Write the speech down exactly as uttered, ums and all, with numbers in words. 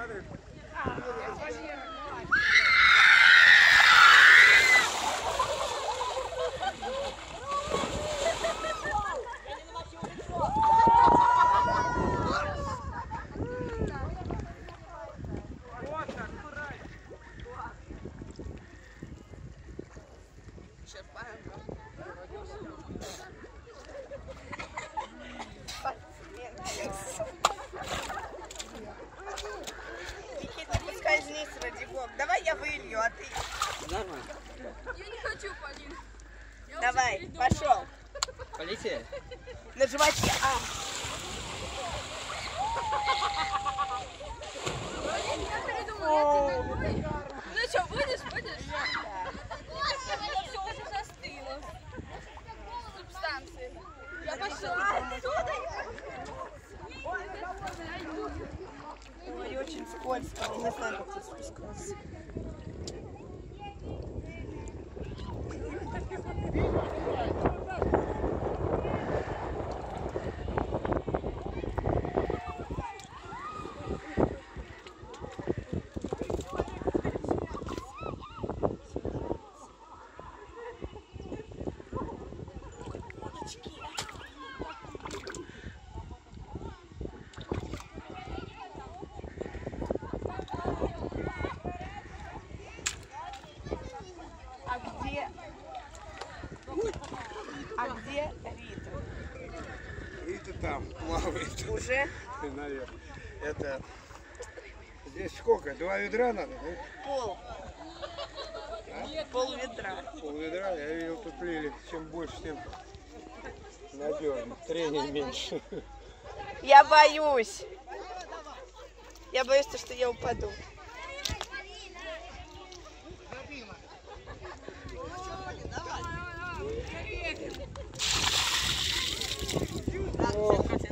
Никита, поскользнись, ради бога. Давай я вылью, а ты... Нормально. Я не хочу, Полин. Я Давай, пошел. Полетели. На животе. А. Я придумала, я тебе домой. Ну что, будешь, будешь? Все уже застыло. Субстанции. Я пошла. Ой, очень скользко. Не знаю, как тут спускался. А где? А где Рита? Рита там плавает. Уже? Наверное. Это... Здесь сколько? Два ведра надо, да? Пол. А? Пол ведра. Пол ведра. Я видел, тут лили. Чем больше, тем надежно. Трение меньше. Я боюсь. Я боюсь, что я упаду. О,